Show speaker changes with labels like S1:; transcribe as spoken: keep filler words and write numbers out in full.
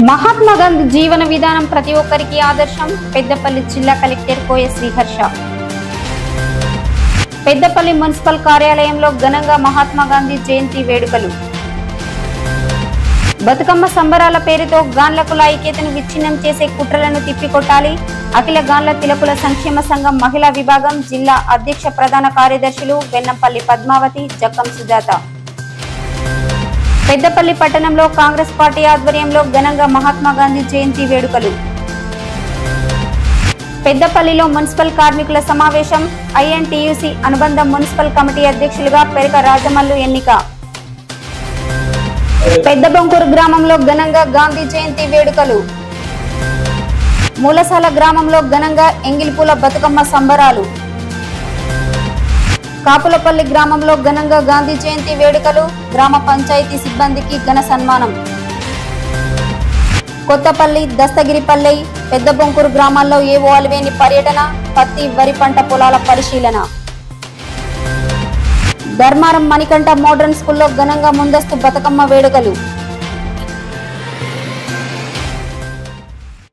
S1: మహాత్మా గాంధీ జీవన విధానం ప్రతి ఒక్కరికి ఆదర్శం. పెద్దపల్లి జిల్లా కలెక్టర్ కోయ శ్రీహర్ష. పెద్దపల్లి మున్సిపల్ కార్యాలయంలో ఘనంగా మహాత్మా గాంధీ జయంతి వేడుకలు. బతుకమ్మ సంబరాల పేరుతో గాన్లకుల ఐక్యతను విచ్ఛిన్నం చేసే కుట్రలను తిప్పికొట్టాలి. అఖిల గాన్ల తిలకుల సంక్షేమ సంఘం మహిళా విభాగం జిల్లా అధ్యక్ష ప్రధాన కార్యదర్శులు వెన్నంపల్లి పద్మావతి, జక్కం సుజాత. పెద్దపల్లి పట్టణంలో కాంగ్రెస్ పార్టీ ఆధ్వర్యంలో ఘనంగా మహాత్మా గాంధీ జయంతి వేడుకలు. పెద్దపల్లిలో మున్సిపల్ కార్మికుల సమావేశం. ఐఎన్టీయూసీ అనుబంధ మున్సిపల్ కమిటీ అధ్యక్షులుగా పెరక రాజమల్లు ఎన్నిక. పెద్దబొంకూరు గ్రామంలో ఘనంగా గాంధీ జయంతి వేడుకలు. మూలసాల గ్రామంలో ఘనంగా ఎంగిలిపూల బతుకమ్మ సంబరాలు. కాపులపల్లి గ్రామంలో ఘనంగా గాంధీ జయంతి వేడుకలు. గ్రామ పంచాయతీ సిబ్బందికి ఘన సన్మానం. కొత్తపల్లి, దస్తగిరిపల్లి, పెద్దబొంకూరు గ్రామాల్లో ఏవో అలివేని పర్యటన. పత్తి, వరి పంట పొలాల పరిశీలన. ధర్మారం మణికంఠ మోడర్న్ స్కూల్లో ఘనంగా ముందస్తు బతుకమ్మ వేడుకలు.